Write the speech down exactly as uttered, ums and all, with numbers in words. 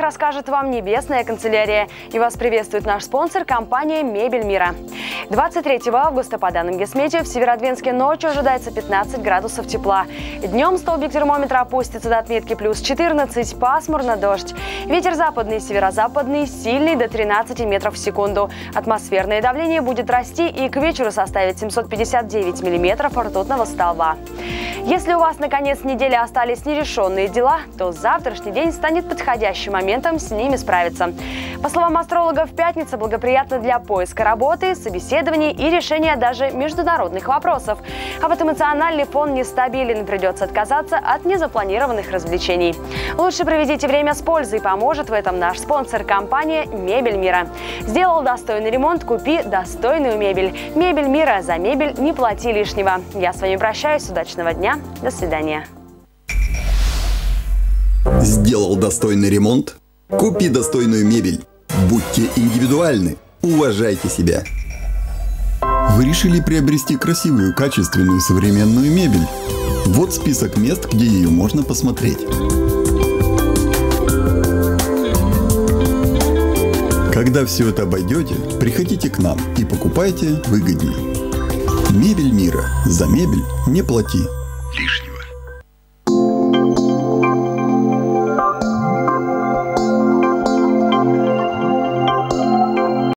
расскажет вам Небесная канцелярия. И вас приветствует наш спонсор – компания «Мебель мира». двадцать третьего августа по данным Гесметео в Северодвинске ночью ожидается пятнадцать градусов тепла. Днем столбик термометра опустится до отметки плюс четырнадцать, пасмурно, дождь. Ветер западный, северо-западный, сильный до тринадцати метров в секунду. Атмосферное давление будет расти и к вечеру составит семьсот пятьдесят девять миллиметров ртутного столба. Если у вас на конец недели остались нерешенные дела, то завтрашний день станет подходящим моментом с ними справиться. По словам астрологов, пятница благоприятна для поиска работы, собеседований и решения даже международных вопросов. А вот эмоциональный фон нестабилен, придется отказаться от незапланированных развлечений. Лучше проведите время с пользой, поможет в этом наш спонсор – компания «Мебель мира». Сделал достойный ремонт – купи достойную мебель. «Мебель мира» – за мебель не плати лишнего. Я с вами прощаюсь, удачного дня, до свидания. Сделал достойный ремонт? Купи достойную мебель. Будьте индивидуальны. Уважайте себя. Вы решили приобрести красивую, качественную, современную мебель? Вот список мест, где ее можно посмотреть. Когда все это обойдете, приходите к нам и покупайте выгоднее. «Мебель мира». За мебель не плати лишнего.